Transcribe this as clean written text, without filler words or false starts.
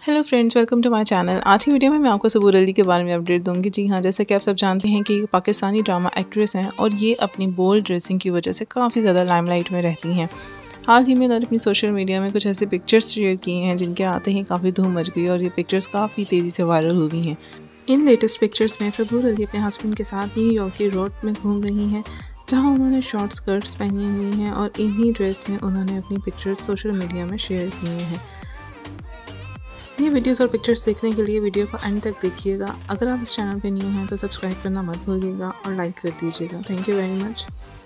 Hello friends, welcome to my channel. आज की video में मैं आपको सबूर अली के बारे में अपडेट दूंगी। जी हाँ, जैसे कि आप सब जानते हैं कि पाकिस्तानी ड्रामा एक्ट्रेस हैं और ये अपनी बोल्ड ड्रेसिंग की वजह से काफ़ी ज़्यादा लाइमलाइट में रहती हैं। हाल ही में उन्होंने अपनी सोशल मीडिया में कुछ ऐसे पिक्चर्स शेयर किए हैं जिनके आते ही काफ़ी धूम मच गई और ये पिक्चर्स काफ़ी तेज़ी से वायरल हो गई हैं। इन लेटेस्ट पिक्चर्स में सबूर अली अपने हस्बैंड के साथ न्यूयॉर्क की रोड में घूम रही हैं, जहाँ उन्होंने शॉर्ट स्कर्ट्स पहनी हुई हैं और इन्हीं ड्रेस में उन्होंने अपनी पिक्चर्स सोशल मीडिया में शेयर किए हैं। ये वीडियोस और पिक्चर्स देखने के लिए वीडियो को एंड तक देखिएगा। अगर आप इस चैनल पे न्यू हैं तो सब्सक्राइब करना मत भूलिएगा और लाइक कर दीजिएगा। Thank you very much.